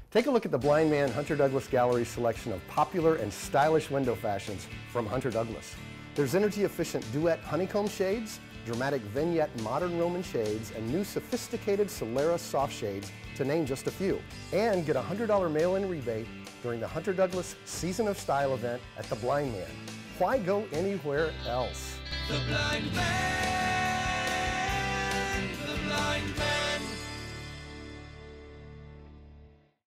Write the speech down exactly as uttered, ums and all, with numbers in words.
Take a look at the Blind Man Hunter Douglas Gallery's selection of popular and stylish window fashions from Hunter Douglas. There's energy-efficient duet honeycomb shades, dramatic vignette modern Roman shades, and new sophisticated Solera soft shades, to name just a few. And get a one hundred dollar mail-in rebate during the Hunter Douglas Season of Style event at the Blind Man. Why go anywhere else? The Blind Man.